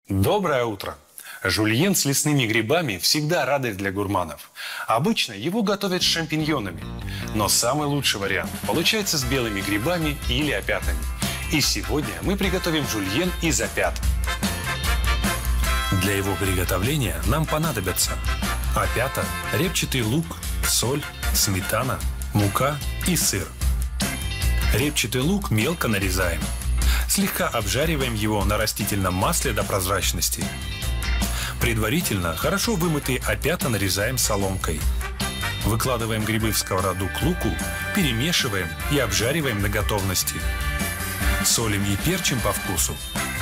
Доброе утро! Жульен с лесными грибами всегда радость для гурманов. Обычно его готовят с шампиньонами. Но самый лучший вариант получается с белыми грибами или опятами. И сегодня мы приготовим жульен из опят. Для его приготовления нам понадобятся опята, репчатый лук, соль, сметана, мука и сыр. Репчатый лук мелко нарезаем. Слегка обжариваем его на растительном масле до прозрачности. Предварительно хорошо вымытые опята нарезаем соломкой. Выкладываем грибы в сковороду к луку, перемешиваем и обжариваем до готовности. Солим и перчим по вкусу.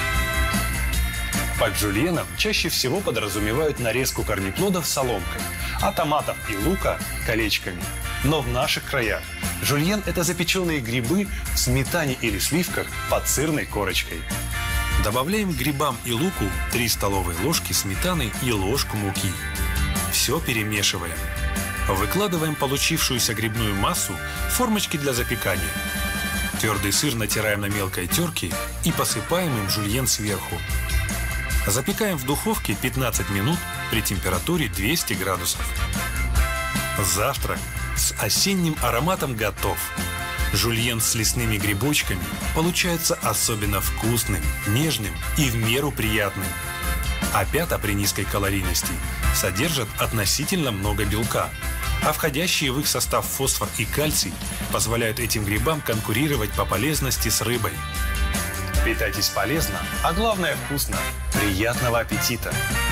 Под жульеном чаще всего подразумевают нарезку корнеплодов соломкой, а томатов и лука – колечками. Но в наших краях жульен – это запеченные грибы в сметане или сливках под сырной корочкой. Добавляем к грибам и луку 3 столовые ложки сметаны и ложку муки. Все перемешиваем. Выкладываем получившуюся грибную массу в формочки для запекания. Твердый сыр натираем на мелкой терке и посыпаем им жульен сверху. Запекаем в духовке 15 минут при температуре 200 градусов. Завтрак с осенним ароматом готов. Жульен с лесными грибочками получается особенно вкусным, нежным и в меру приятным. Опята при низкой калорийности содержат относительно много белка, а входящие в их состав фосфор и кальций позволяют этим грибам конкурировать по полезности с рыбой. Питайтесь полезно, а главное вкусно. Приятного аппетита!